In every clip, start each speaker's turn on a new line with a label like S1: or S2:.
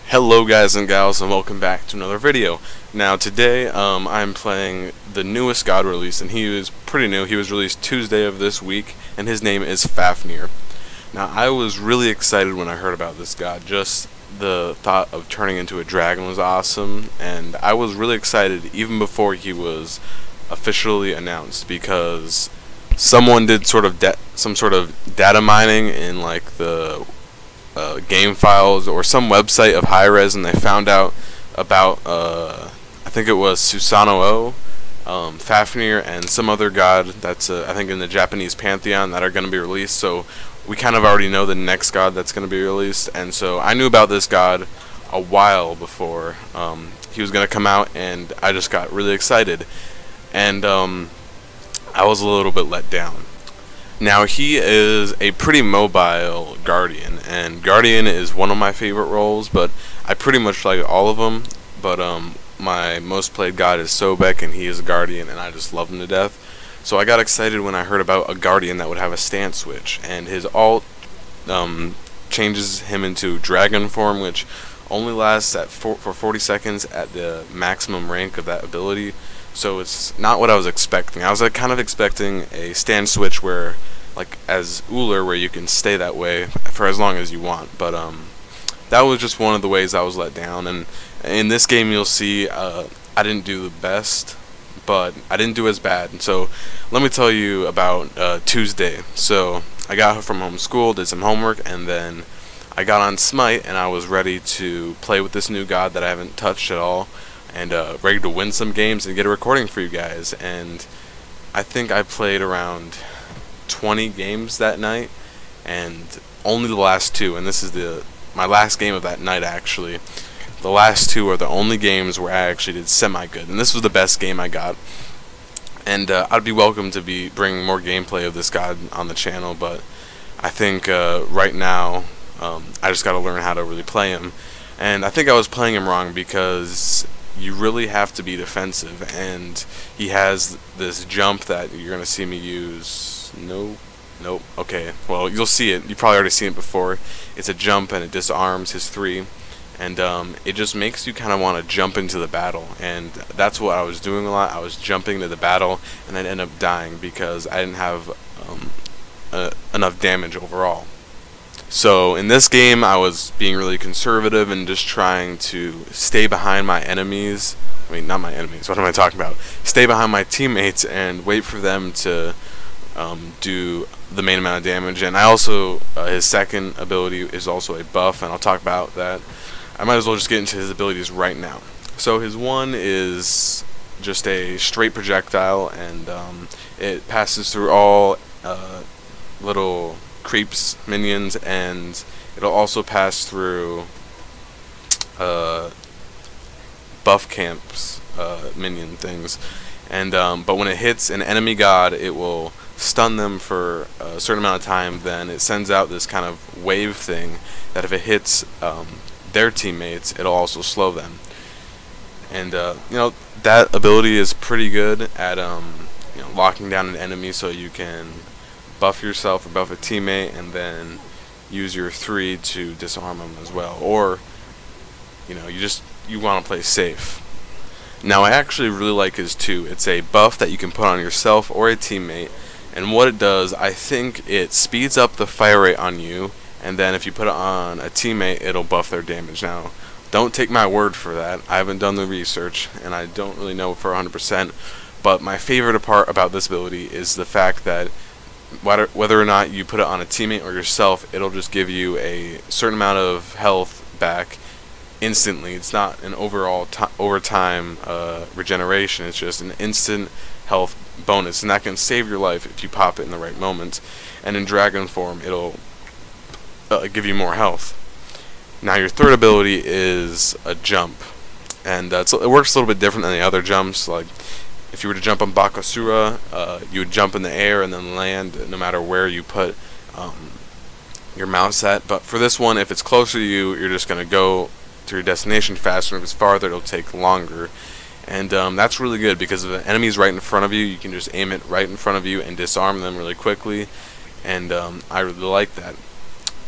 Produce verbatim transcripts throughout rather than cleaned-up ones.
S1: Hello guys and gals, and welcome back to another video. Now today um, I'm playing the newest god release, and he is pretty new. He was released Tuesday of this week, and his name is Fafnir. Now I was really excited when I heard about this god. Just the thought of turning into a dragon was awesome, and I was really excited even before he was officially announced, because someone did sort of some sort of data mining in like the Uh, game files or some website of Hi-Rez, and they found out about uh, I think it was Susanoo, um, Fafnir, and some other god that's uh, I think in the Japanese pantheon that are going to be released. So we kind of already know the next god that's going to be released, and so I knew about this god a while before um, he was going to come out, and I just got really excited, and um, I was a little bit let down. Now he is a pretty mobile guardian, and guardian is one of my favorite roles, but I pretty much like all of them. But um, my most played god is Sobek, and he is a guardian, and I just love him to death. So I got excited when I heard about a guardian that would have a stance switch, and his ult um, changes him into dragon form, which only lasts at for, for forty seconds at the maximum rank of that ability. So it's not what I was expecting. I was like, kind of expecting a stand switch where, like as Ullr, where you can stay that way for as long as you want. But um, that was just one of the ways I was let down. And in this game, you'll see uh, I didn't do the best, but I didn't do as bad. And so let me tell you about uh, Tuesday. So I got home from home school, did some homework, and then I got on Smite, and I was ready to play with this new god that I haven't touched at all, and uh, ready to win some games and get a recording for you guys. And I think I played around twenty games that night, and only the last two, and this is the my last game of that night actually, the last two are the only games where I actually did semi-good, and this was the best game I got. And uh, I'd be welcome to be bringing more gameplay of this god on the channel, but I think uh, right now um, I just got to learn how to really play him. And I think I was playing him wrong, because you really have to be defensive, and he has this jump that you're going to see me use. Nope. Nope. Okay. Well, you'll see it. You've probably already seen it before. It's a jump, and it disarms his three, and um, it just makes you kind of want to jump into the battle, and that's what I was doing a lot. I was jumping to the battle, and I'd end up dying because I didn't have um, uh, enough damage overall. So in this game, I was being really conservative and just trying to stay behind my enemies. I mean, not my enemies. What am I talking about? Stay behind my teammates and wait for them to um, do the main amount of damage. And I also, uh, his second ability is also a buff, and I'll talk about that. I might as well just get into his abilities right now. So his one is just a straight projectile, and um, it passes through all uh, little creeps, minions, and it'll also pass through uh, buff camps, uh, minion things. And um, but when it hits an enemy god, it will stun them for a certain amount of time. Then it sends out this kind of wave thing that if it hits um, their teammates, it'll also slow them. And uh, you know, that ability is pretty good at um, you know, locking down an enemy, so you can buff yourself or buff a teammate, and then use your three to disarm them as well. Or, you know, you just you want to play safe. Now, I actually really like his two. It's a buff that you can put on yourself or a teammate, and what it does, I think it speeds up the fire rate on you, and then if you put it on a teammate, it'll buff their damage. Now, don't take my word for that. I haven't done the research, and I don't really know for one hundred percent, but my favorite part about this ability is the fact that Whether, whether or not you put it on a teammate or yourself, it'll just give you a certain amount of health back instantly. It's not an overall over time uh, regeneration. It's just an instant health bonus, and that can save your life if you pop it in the right moment. And in dragon form, it'll uh, give you more health. Now, your third ability is a jump, and uh, it works a little bit different than the other jumps. Like, if you were to jump on Bakasura, uh, you would jump in the air and then land no matter where you put um, your mouse at. But for this one, if it's closer to you, you're just going to go to your destination faster. If it's farther, it'll take longer. And um, that's really good, because if an enemy's right in front of you, you can just aim it right in front of you and disarm them really quickly. And um, I really like that.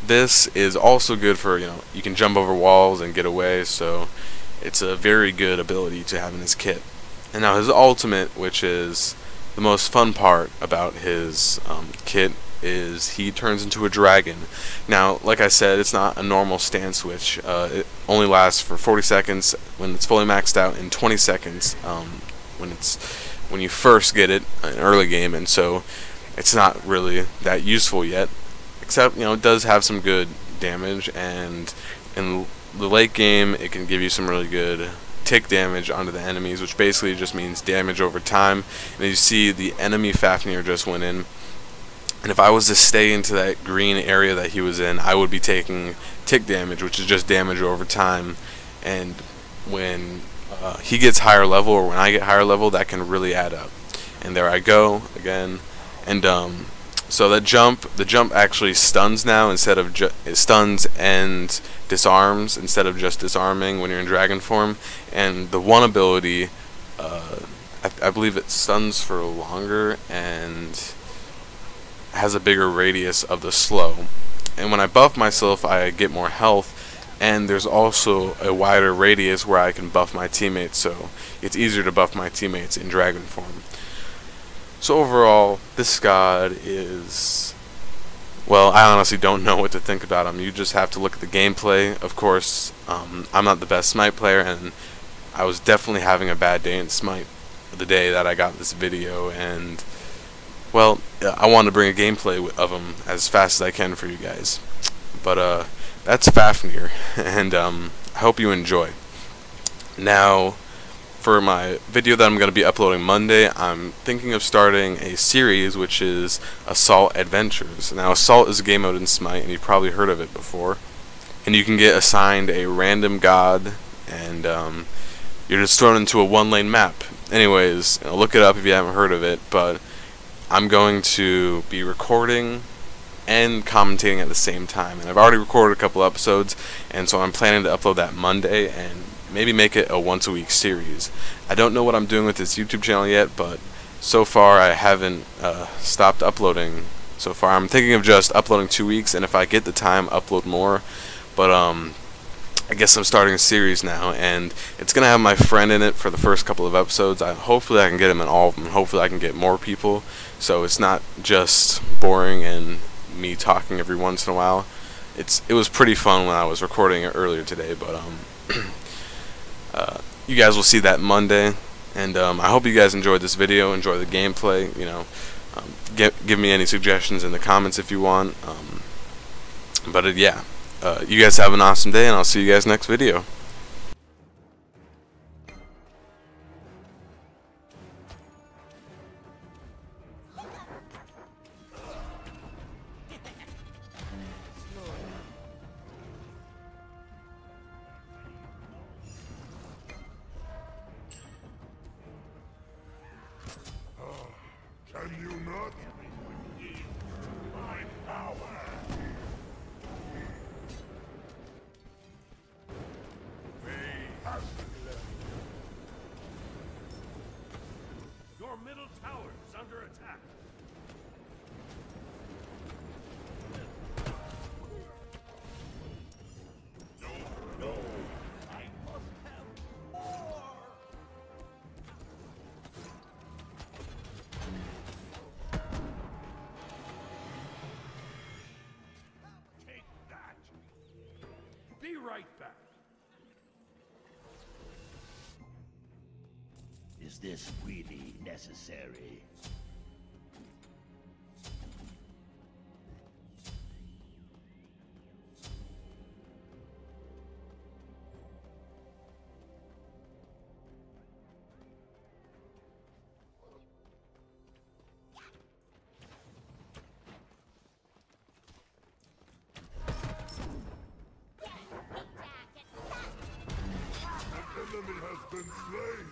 S1: this is also good for, you know, you can jump over walls and get away, so it's a very good ability to have in his kit. And now his ultimate, which is the most fun part about his um, kit, is he turns into a dragon. Now, like I said, it's not a normal stand switch. Uh, it only lasts for forty seconds when it's fully maxed out, and twenty seconds um, when it's when you first get it in early game, and so it's not really that useful yet. Except, you know, it does have some good damage, and in the late game, it can give you some really good tick damage onto the enemies, which basically just means damage over time. And you see the enemy Fafnir just went in, and if I was to stay into that green area that he was in, I would be taking tick damage, which is just damage over time. And when uh, he gets higher level, or when I get higher level, that can really add up. And there I go again, and um, so that jump, the jump actually stuns now instead of ju it stuns and disarms instead of just disarming when you're in dragon form. And the one ability, uh, I, I believe it stuns for longer and has a bigger radius of the slow. And when I buff myself, I get more health, and there's also a wider radius where I can buff my teammates, so it's easier to buff my teammates in dragon form. So overall, this god is, well, I honestly don't know what to think about him. You just have to look at the gameplay. Of course, um, I'm not the best Smite player, and I was definitely having a bad day in Smite the day that I got this video, and, well, I want to bring a gameplay of him as fast as I can for you guys. But, uh, that's Fafnir, and, um, I hope you enjoy. Now, for my video that I'm going to be uploading Monday, I'm thinking of starting a series which is Assault Adventures. Now, Assault is a game mode in Smite, and you've probably heard of it before. And you can get assigned a random god, and um, you're just thrown into a one-lane map. Anyways, you know, look it up if you haven't heard of it, but I'm going to be recording and commentating at the same time. And I've already recorded a couple episodes, and so I'm planning to upload that Monday, and maybe make it a once a week series. I don't know what I'm doing with this YouTube channel yet, but so far I haven't uh, stopped uploading so far. I'm thinking of just uploading two weeks, and if I get the time, upload more. But um, I guess I'm starting a series now, and it's gonna have my friend in it for the first couple of episodes. I hopefully I can get him in all of them. Hopefully I can get more people, so it's not just boring and me talking every once in a while. It's it was pretty fun when I was recording it earlier today, but um. Uh, you guys will see that Monday, and um, I hope you guys enjoyed this video, enjoy the gameplay. You know, um, get, give me any suggestions in the comments if you want. Um, but uh, yeah, uh, you guys have an awesome day, and I'll see you guys next video.
S2: Can you not? My power! Your middle tower is under attack. No, no! I must have more! Be right back.
S3: Is this really necessary?
S2: An enemy has been slain.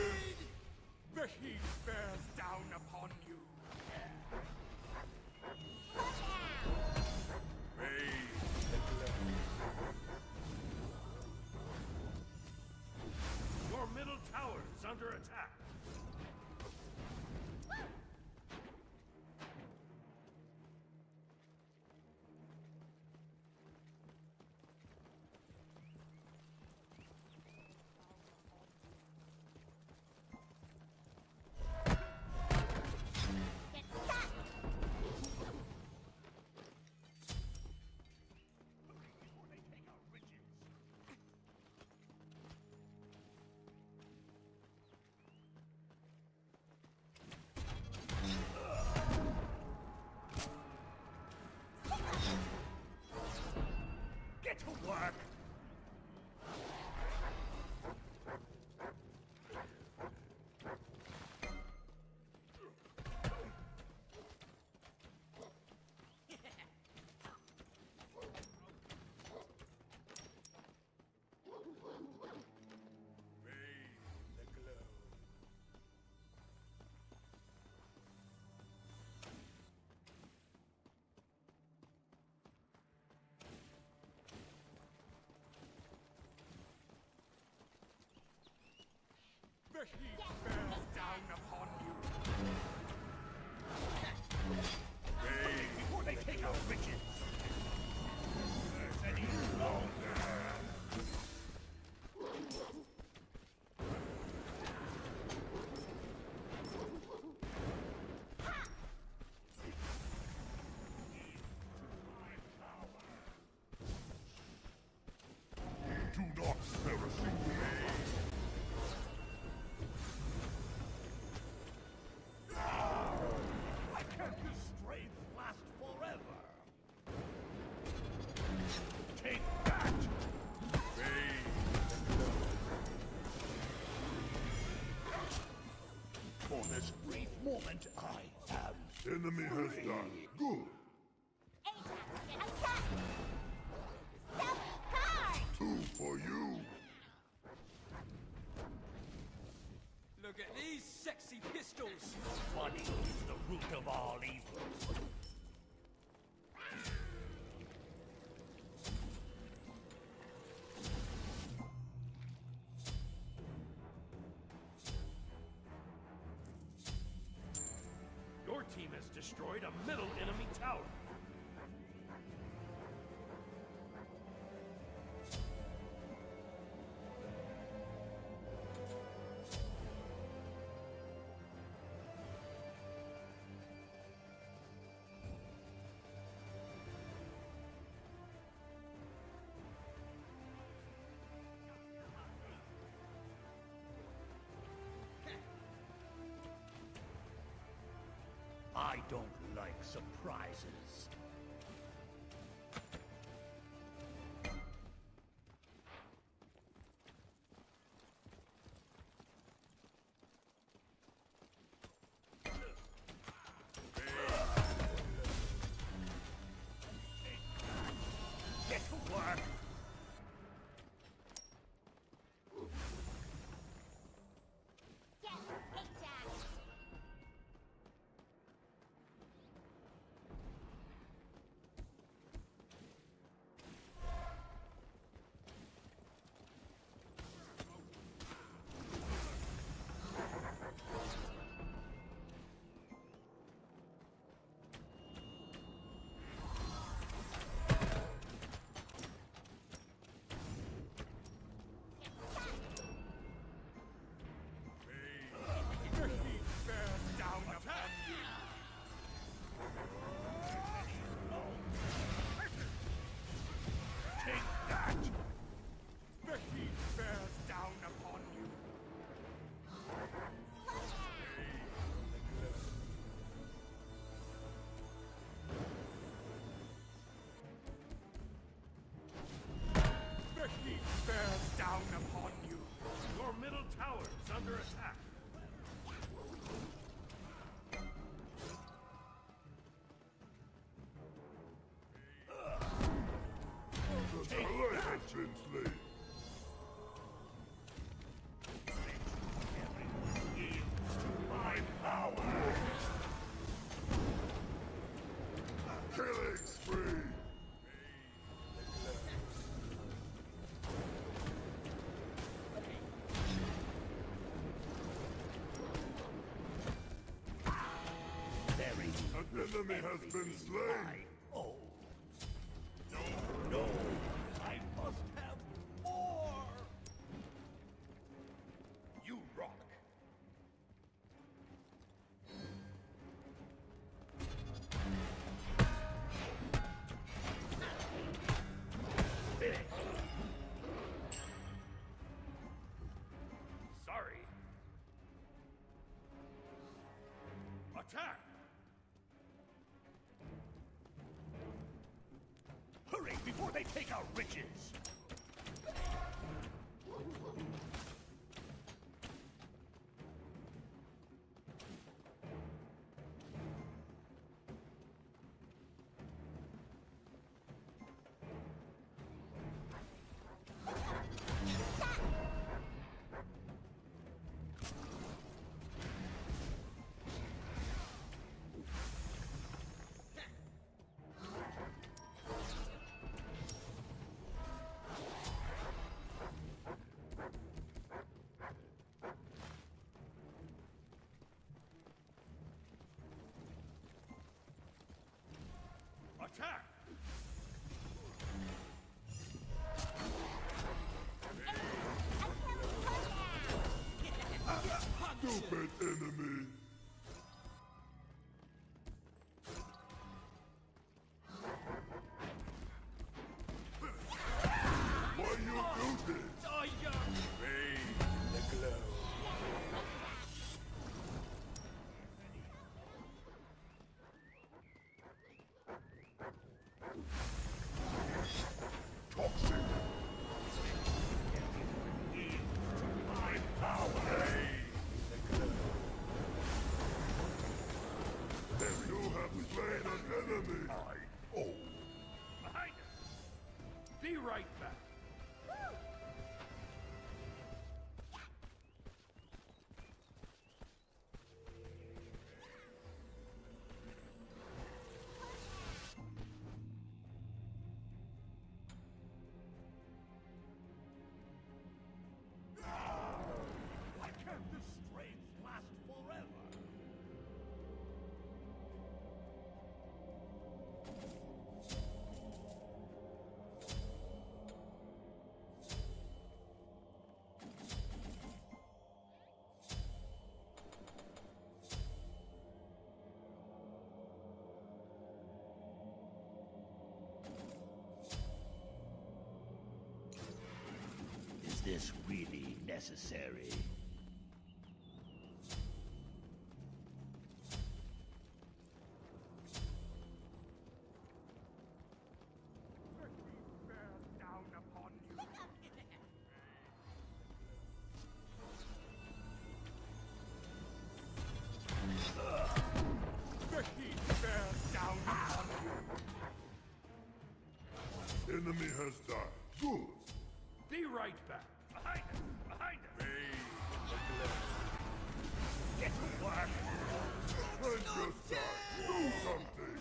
S2: The heat bears down upon you. Bathe the glow. Your middle tower is under attack. Get to work! Bathe the glow. The heat bears down upon you. Bathe before they take our riches. There's any longer.
S4: Do not spare a single man.
S3: Why can't this strength last forever?
S2: Take that! Bathe
S3: For this brief moment, I am
S4: Enemy has done. Good.
S5: Attack! Stop card!
S4: Two for you.
S6: Look at these sexy pistols!
S3: money is the root of all evil.
S2: Your team has destroyed a middle enemy tower.
S3: I don't like surprises.
S2: Get to work!
S5: Get attacked!
S4: enemy has been slain.
S3: Oh. No, no. I must have more. You rock. Finish.
S2: Sorry. Attack!
S3: Hurry before they take our riches.
S2: Attack!
S4: Stupid enemy. Why you do this?
S2: Die young!
S3: Rain the glow.
S4: Toxic.
S3: My power. Rain the glow.
S4: You have slain an enemy. I oh.
S2: Behind us! Be right back!
S3: Why can't this strength last forever? Is this really necessary?
S2: Down upon you! The heat bears down upon you!
S4: Enemy has died. Good.
S2: Be right back! Behind us! Behind us!
S3: Get to work!
S4: Francesca, do something.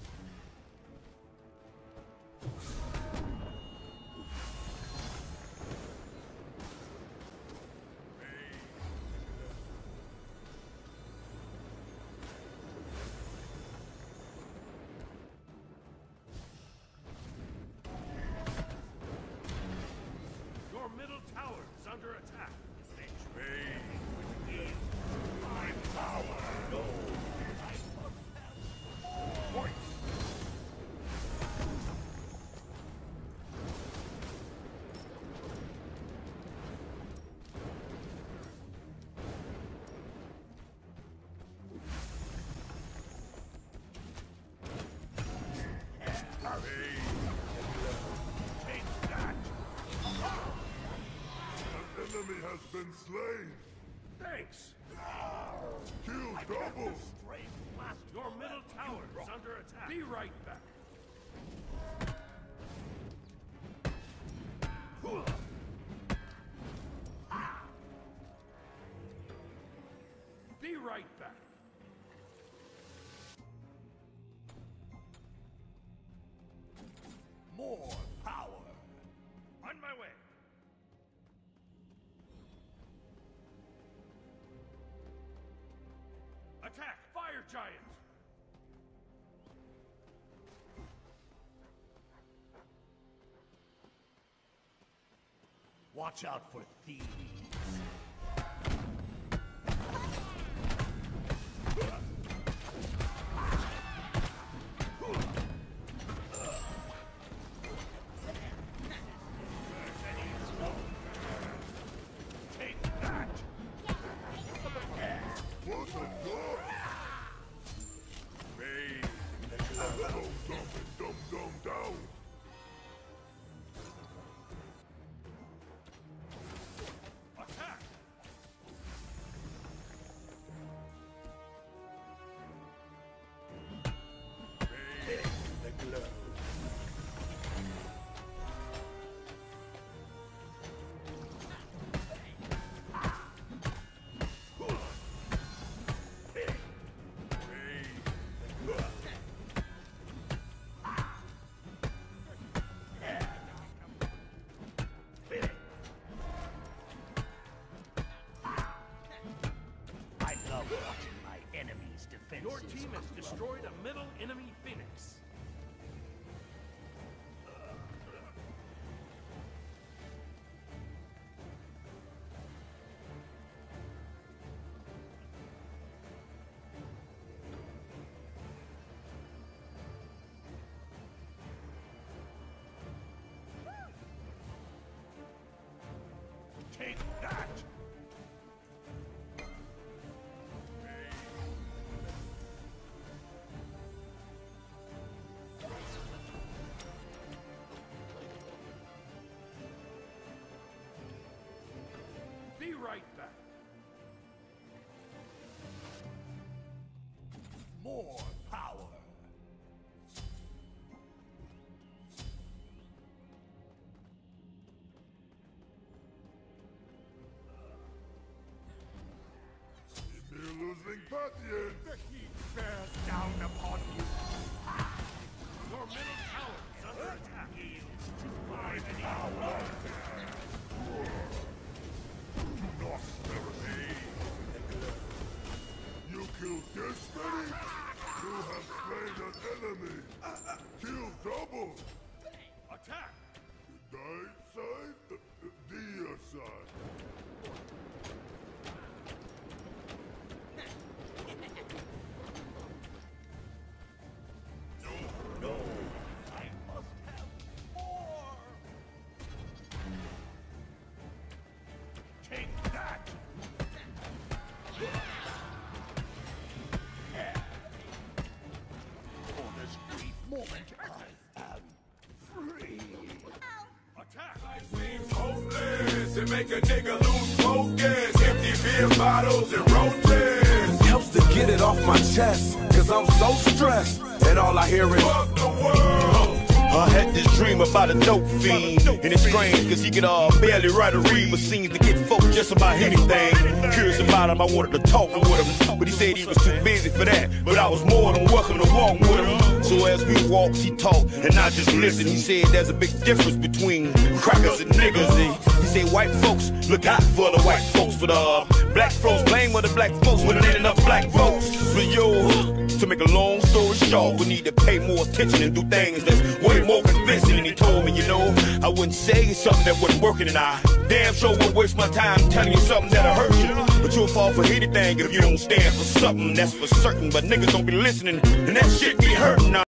S2: Your middle tower is under attack!
S3: Rain within my power. No, I must have more. Take that!
S4: An enemy has been slain.
S2: Thanks!
S4: Kill
S3: Have
S4: double.
S3: the strength last
S2: Your middle
S3: forever.
S2: tower
S3: You
S2: is
S3: rock.
S2: under attack! Be right back! Be right back!
S3: More power.
S2: On my way! Attack! Fire Giant!
S3: Watch out for thieves. Take that!
S4: What the fuck? Hey, dumb, dumb, dumb, dumb, down.
S2: Attack!
S3: The glow. I love watching my enemies' defenses.
S2: Your team has destroyed a middle enemy Phoenix.
S3: Take that!
S2: Be right back.
S3: More power.
S4: You're losing patience.
S3: The heat bears down upon you.
S2: Your middle tower is under attack.
S3: Yields to my power.
S4: Not mercy. You killed this many? You have slain an enemy. Kill double.
S2: Attack!
S4: Die side, dear side.
S3: No, I must have more. Take that. For this brief moment, I am free.
S2: Attack!
S7: Hopeless and make a nigga lose focus. Empty beer bottles and roaches.
S8: Helps to get it off my chest, cause I'm so stressed. And all I hear is
S7: Fuck the world.
S9: I had this dream about a dope fiend, and it's strange cause he could uh, barely write or read, but seems to get folk just about anything. Curious about him, I wanted to talk with him, but he said he was too busy for that. But I was more than welcome to walk with him. So as we walked, he talked, and I just listened. He said there's a big difference between crackers and niggas. And he said white folks look out for the white folks, but uh, black folks blame other black folks when it ain't enough black folks. But yo, to make a long story short, we need to pay more attention and do things that's way more convincing. And he told me, you know, I wouldn't say something that wasn't working, and I damn sure wouldn't waste my time telling you something that'll hurt you. But you'll fall for anything if you don't stand for something, that's for certain. But niggas don't be listening, and that shit be hurting.